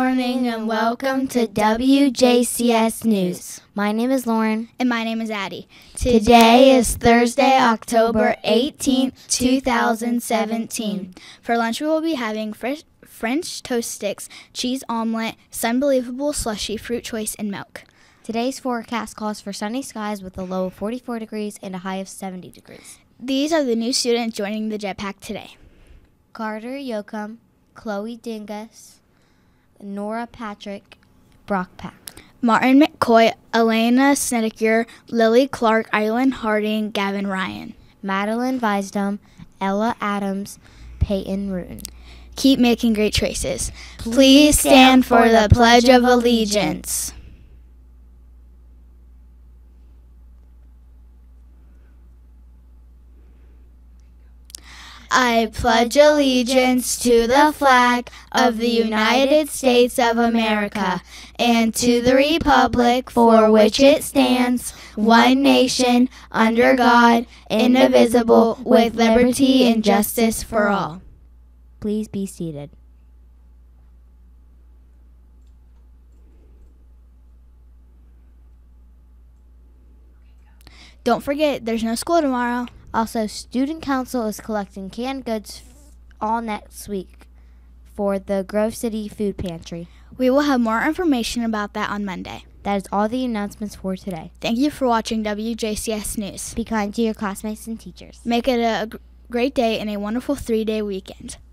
morning and welcome to WJCS News. My name is Lauren. And my name is Addie. Today is Thursday, October 18th, 2017. For lunch, we will be having French toast sticks, cheese omelet, Sunbelievable slushy, fruit choice, and milk. Today's forecast calls for sunny skies with a low of 44 degrees and a high of 70 degrees. These are the new students joining the Jetpack today. Carter Yoakum, Chloe Dingus, Nora Patrick, Brock Pack. Martin McCoy, Elena Snedeker, Lily Clark, Island Harding, Gavin Ryan. Madeline Visdom, Ella Adams, Peyton Rutan. Keep making great choices. Please stand for the Pledge of Allegiance. I pledge allegiance to the flag of the United States of America and to the republic for which it stands, one nation, under God, indivisible, with liberty and justice for all. Please be seated. Don't forget, there's no school tomorrow. Also, Student Council is collecting canned goods all next week for the Grove City Food Pantry. We will have more information about that on Monday. That is all the announcements for today. Thank you for watching WJCS News. Be kind to your classmates and teachers. Make it a great day and a wonderful 3-day weekend.